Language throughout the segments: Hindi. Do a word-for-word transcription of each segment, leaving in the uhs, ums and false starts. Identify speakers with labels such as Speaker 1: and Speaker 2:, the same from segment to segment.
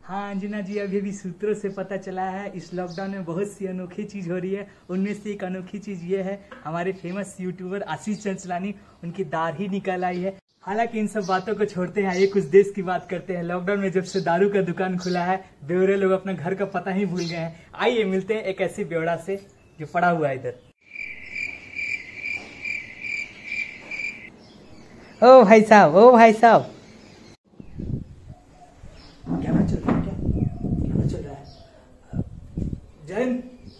Speaker 1: हाँ अंजना जी, अभी भी सूत्रों से पता चला है इस लॉकडाउन में बहुत सी अनोखी चीज़ हो रही है। उनमें से एक अनोखी चीज़ ये है, हमारे फेमस यूट्यूबर आशीष चंचलानी उनकी दाढ़ी निकल आई है। हालांकि इन सब बातों को छोड़ते हैं, ये कुछ देश की बात करते हैं। लॉकडाउन में जब से दारू का दुकान खुला है, बेवड़े लोग अपना घर का पता ही भूल गए हैं। आइए मिलते हैं एक ऐसे बेवड़ा से जो पड़ा हुआ है इधर। ओ भाई साहब, ओ भाई साहब, कैमरा चल रहा है क्या? कैमरा चल रहा है। जैन,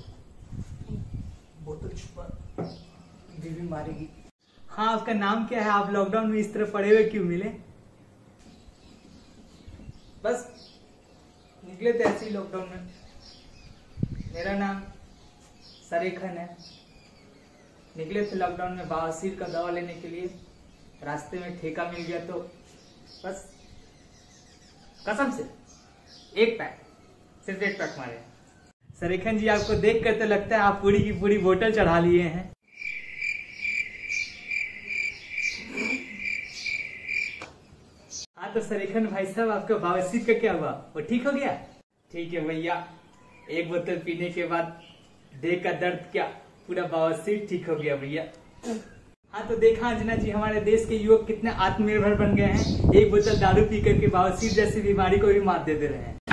Speaker 1: बोतल छुपा, बीवी मारेगी। हाँ, उसका नाम क्या है? आप लॉकडाउन में इस तरह पड़े हुए क्यों मिले? बस निकले थे ऐसे ही लॉकडाउन में। मेरा नाम सरेखन है। निकले थे लॉकडाउन में बवासीर का दवा लेने के लिए। रास्ते में ठेका मिल गया तो बस कसम से एक पैक, सिर्फ एक पैक मारे। सरेखन जी, आपको देख कर तो लगता है आप पूरी की पूरी बोतल चढ़ा लिए हैं। हाँ तो सरेखन भाई साहब, आपका बवासीर का क्या हुआ? वो ठीक हो गया? ठीक है भैया, एक बोतल पीने के बाद देह का दर्द क्या, पूरा बवासीर ठीक हो गया भैया। हाँ तो देखा अंजना जी, हमारे देश के युवक कितने आत्मनिर्भर बन गए हैं। एक बोतल दारू पी करके बवासीर जैसी बीमारी को भी मात दे दे रहे हैं।